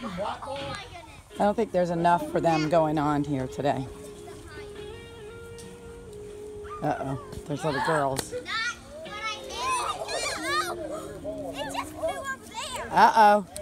I don't think there's enough for them going on here today. Uh-oh, there's little girls. Uh-oh.